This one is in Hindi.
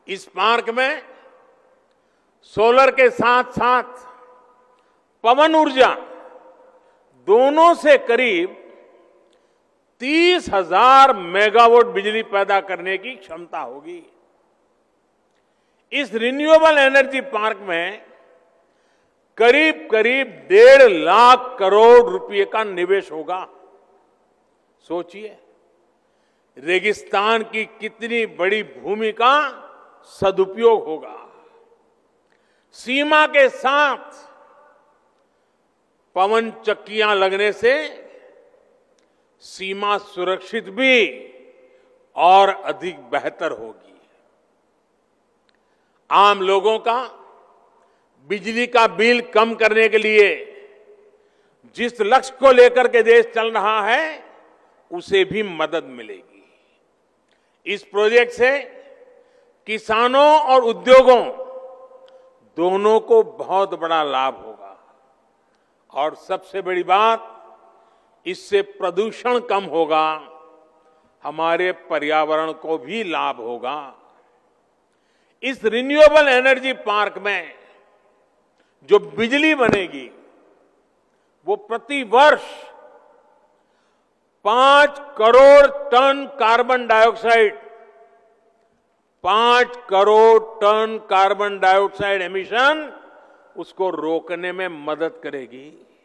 इस पार्क में सोलर के साथ साथ पवन ऊर्जा दोनों से करीब 30,000 मेगावाट बिजली पैदा करने की क्षमता होगी। इस रिन्यूएबल एनर्जी पार्क में करीब करीब 1.5 लाख करोड़ रुपए का निवेश होगा। सोचिए, रेगिस्तान की कितनी बड़ी भूमि का सदुपयोग होगा। सीमा के साथ पवन चक्कियां लगने से सीमा सुरक्षित भी और अधिक बेहतर होगी। आम लोगों का बिजली का बिल कम करने के लिए जिस लक्ष्य को लेकर के देश चल रहा है, उसे भी मदद मिलेगी। इस प्रोजेक्ट से किसानों और उद्योगों दोनों को बहुत बड़ा लाभ होगा और सबसे बड़ी बात, इससे प्रदूषण कम होगा, हमारे पर्यावरण को भी लाभ होगा। इस रिन्यूएबल एनर्जी पार्क में जो बिजली बनेगी वो प्रति वर्ष 5 crore ton carbon dioxide 5 crore ton carbon dioxide emission उसको रोकने में मदद करेगी।